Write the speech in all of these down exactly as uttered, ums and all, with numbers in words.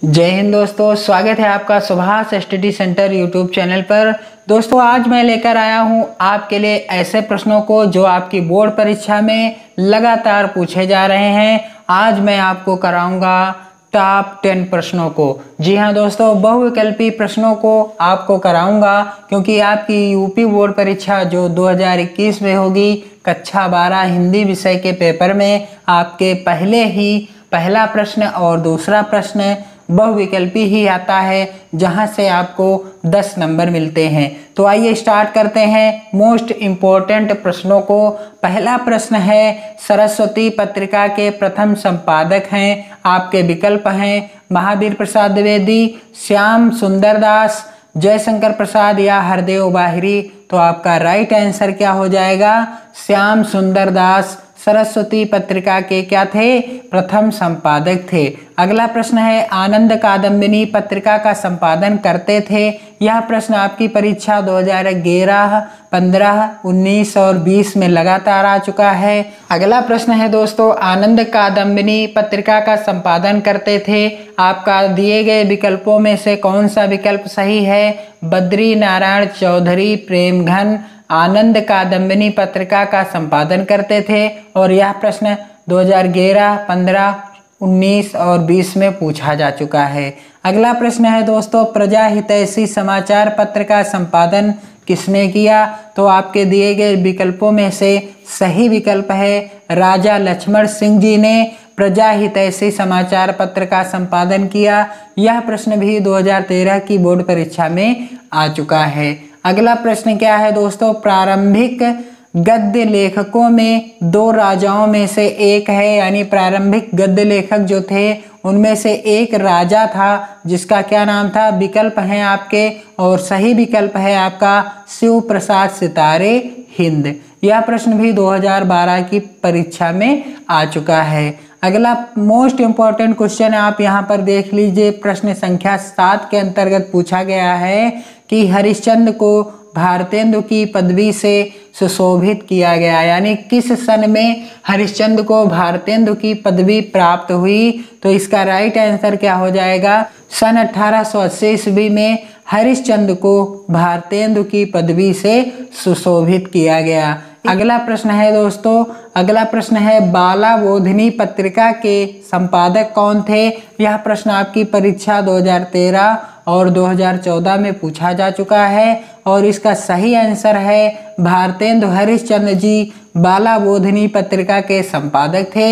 जय हिंद दोस्तों, स्वागत है आपका Subhash study centre YouTube channel पर। दोस्तों आज मैं लेकर आया हूं आपके लिए ऐसे प्रश्नों को जो आपकी बोर्ड परीक्षा में लगातार पूछे जा रहे हैं। आज मैं आपको कराऊंगा टॉप टेन प्रश्नों को। जी हाँ दोस्तों, बहुविकल्पी प्रश्नों को आपको कराऊंगा क्योंकि आपकी यूपी बोर्ड परीक्षा जो दो हज़ार इक्कीस में होगी, कक्षा बारह हिंदी विषय के पेपर में आपके पहले ही पहला प्रश्न और दूसरा प्रश्न बहुविकल्पी ही आता है, जहां से आपको दस नंबर मिलते हैं। तो आइए स्टार्ट करते हैं मोस्ट इम्पोर्टेंट प्रश्नों को। पहला प्रश्न है, सरस्वती पत्रिका के प्रथम संपादक हैं, आपके विकल्प हैं महावीर प्रसाद द्विवेदी, श्याम सुंदर दास, जयशंकर प्रसाद या हरदेव बाहिरी। तो आपका राइट आंसर क्या हो जाएगा? श्याम सुंदर दास सरस्वती पत्रिका के क्या थे? प्रथम संपादक थे। अगला प्रश्न है, आनंद कादम्बिनी पत्रिका का संपादन करते थे। यह प्रश्न आपकी परीक्षा दो हज़ार ग्यारह, पंद्रह, उन्नीस और बीस में लगातार आ चुका है। अगला प्रश्न है दोस्तों, आनंद कादम्बिनी पत्रिका का संपादन करते थे। आपका दिए गए विकल्पों में से कौन सा विकल्प सही है? बद्री नारायण चौधरी प्रेमघन आनंद कादम्बिनी पत्रिका का संपादन करते थे और यह प्रश्न दो हज़ार ग्यारह, पंद्रह, उन्नीस और बीस में पूछा जा चुका है। अगला प्रश्न है दोस्तों, प्रजा हितैषी समाचार पत्र का संपादन किसने किया? तो आपके दिए गए विकल्पों में से सही विकल्प है राजा लक्ष्मण सिंह जी ने प्रजा हितैषी समाचार पत्र का संपादन किया। यह प्रश्न भी दो हज़ार तेरह की बोर्ड परीक्षा में आ चुका है। अगला प्रश्न क्या है दोस्तों, प्रारंभिक गद्य लेखकों में दो राजाओं में से एक है, यानी प्रारंभिक गद्य लेखक जो थे उनमें से एक राजा था जिसका क्या नाम था? विकल्प हैं आपके और सही विकल्प है आपका शिव प्रसाद सितारे हिंद। यह प्रश्न भी दो हज़ार बारह की परीक्षा में आ चुका है। अगला मोस्ट इम्पॉर्टेंट क्वेश्चन आप यहाँ पर देख लीजिए, प्रश्न संख्या सात के अंतर्गत पूछा गया है कि हरिश्चंद्र को भारतेंदु की पदवी से सुशोभित किया गया, यानी किस सन में हरिश्चंद्र को भारतेंदु की पदवी प्राप्त हुई? तो इसका राइट आंसर क्या हो जाएगा? सन अठारह सौ अस्सी ईस्वी में हरिश्चंद्र को भारतेंदु की पदवी से सुशोभित किया गया। अगला प्रश्न है दोस्तों, अगला प्रश्न है बाला बोधिनी पत्रिका के संपादक कौन थे? यह प्रश्न आपकी परीक्षा दो हज़ार तेरह और दो हज़ार चौदह में पूछा जा चुका है और इसका सही आंसर है भारतेंदु हरिश्चंद्र जी बाला बोधिनी पत्रिका के संपादक थे।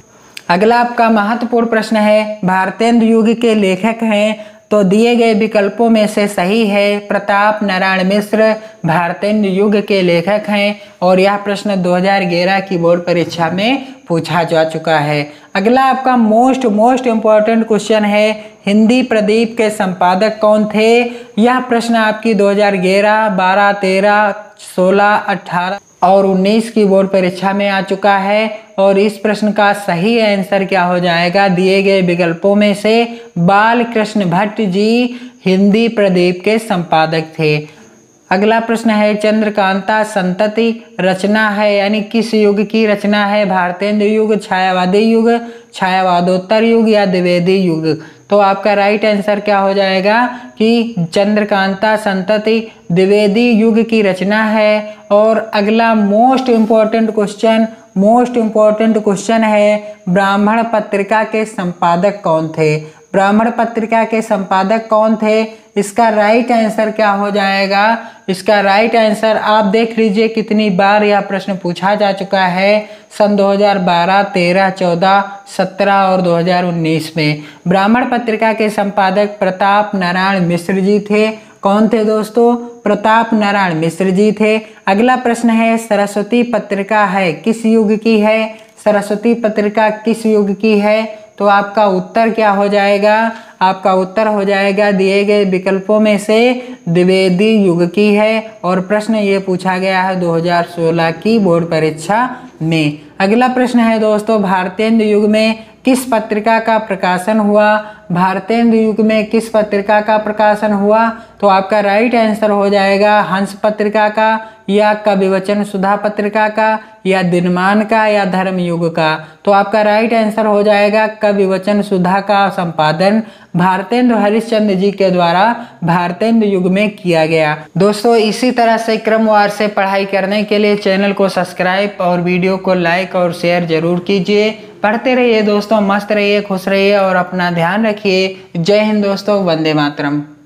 अगला आपका महत्वपूर्ण प्रश्न है, भारतेंदु युग के लेखक हैं। तो दिए गए विकल्पों में से सही है प्रताप नारायण मिश्र भारतेंदु युग के लेखक हैं और यह प्रश्न दो हज़ार ग्यारह की बोर्ड परीक्षा में पूछा जा चुका है। अगला आपका मोस्ट मोस्ट इम्पोर्टेंट क्वेश्चन है, हिंदी प्रदीप के संपादक कौन थे? यह प्रश्न आपकी दो हज़ार ग्यारह, बारह, तेरह, सोलह, अठारह और उन्नीस की बोर्ड परीक्षा में आ चुका है और इस प्रश्न का सही आंसर क्या हो जाएगा? दिए गए विकल्पों में से बाल कृष्ण भट्ट जी हिंदी प्रदीप के संपादक थे। अगला प्रश्न है, चंद्रकांता संतति रचना है, यानी किस युग की रचना है? भारतेंदु युग, छायावादी युग, छायावादोत्तर युग या द्विवेदी युग? तो आपका राइट आंसर क्या हो जाएगा कि चंद्रकांता संतति द्विवेदी युग की रचना है। और अगला most important question most important question है, ब्राह्मण पत्रिका के संपादक कौन थे? ब्राह्मण पत्रिका के संपादक कौन थे? इसका राइट आंसर क्या हो जाएगा? इसका राइट आंसर आप देख लीजिए कितनी बार यह प्रश्न पूछा जा चुका है, सन दो हज़ार बारह, तेरह, चौदह, सत्रह और दो हज़ार उन्नीस में। ब्राह्मण पत्रिका के संपादक प्रताप नारायण मिश्र जी थे। कौन थे दोस्तों? प्रताप नारायण मिश्र जी थे। अगला प्रश्न है, सरस्वती पत्रिका है किस युग की है? सरस्वती पत्रिका किस युग की है? तो आपका उत्तर क्या हो जाएगा? आपका उत्तर हो जाएगा दिए गए विकल्पों में से द्विवेदी युग की है और प्रश्न ये पूछा गया है दो हज़ार सोलह की बोर्ड परीक्षा में। अगला प्रश्न है दोस्तों, भारतेंदु युग में किस पत्रिका का प्रकाशन हुआ? भारतेंदु युग में किस पत्रिका का प्रकाशन हुआ? तो आपका राइट आंसर हो जाएगा हंस पत्रिका का, या कविवचन सुधा पत्रिका का, या दिनमान का, या धर्मयुग का। तो आपका राइट आंसर हो जाएगा कविवचन सुधा का संपादन भारतेंदु हरिश्चंद्र जी के द्वारा भारतेंदु युग में किया गया। दोस्तों इसी तरह से क्रमवार से पढ़ाई करने के लिए चैनल को सब्सक्राइब और वीडियो को लाइक और शेयर जरूर कीजिए। पढ़ते रहिए दोस्तों, मस्त रहिए, खुश रहिए और अपना ध्यान रखिए। जय हिंद दोस्तों, वंदे मातरम।